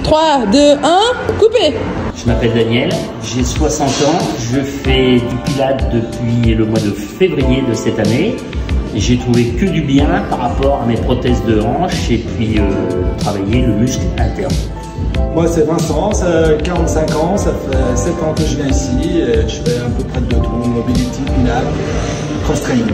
3, 2, 1, coupez. Je m'appelle Daniel, j'ai 60 ans, je fais du pilates depuis le mois de février de cette année. J'ai trouvé que du bien par rapport à mes prothèses de hanche et puis travailler le muscle interne. Moi c'est Vincent, ça a 45 ans, ça fait 7 ans que je viens ici et je fais à peu près de tout, mobility, pilates, cross training.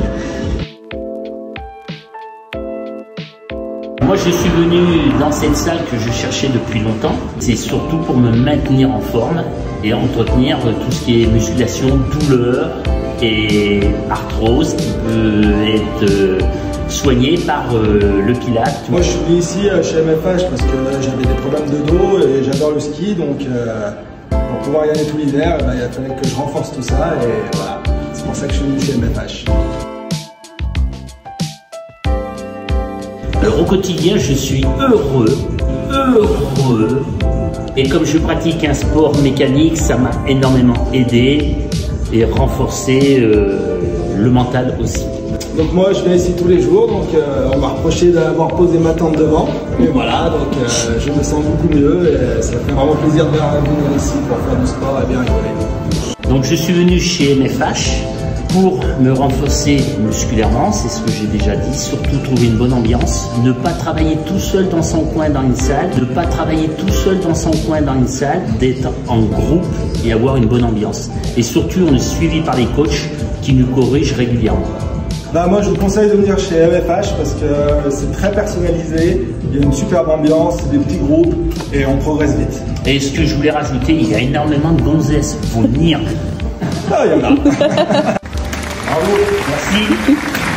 Moi je suis venu dans cette salle que je cherchais depuis longtemps. C'est surtout pour me maintenir en forme et entretenir tout ce qui est musculation, douleur et arthrose qui peut être soigné par le pilates. Moi je suis venu ici chez MFH parce que j'avais des problèmes de dos et j'adore le ski, donc pour pouvoir y aller tout l'hiver, il fallait que je renforce tout ça et voilà, c'est pour ça que je suis venu chez MFH. Alors au quotidien, je suis heureux, et comme je pratique un sport mécanique, ça m'a énormément aidé et renforcé le mental aussi. Donc moi je viens ici tous les jours, donc on m'a reproché d'avoir posé ma tente devant, et voilà, donc je me sens beaucoup mieux et ça fait vraiment plaisir de venir ici pour faire du sport et bien rigoler. Donc je suis venu chez MFH pour me renforcer musculairement, c'est ce que j'ai déjà dit, surtout trouver une bonne ambiance, ne pas travailler tout seul dans son coin dans une salle, d'être en groupe et avoir une bonne ambiance. Et surtout, on est suivi par les coachs qui nous corrigent régulièrement. Bah moi je vous conseille de venir chez MFH parce que c'est très personnalisé, il y a une superbe ambiance, des petits groupes et on progresse vite. Et ce que je voulais rajouter, il y a énormément de gonzesses, faut venir. Ah, il y en a. Bravo, merci.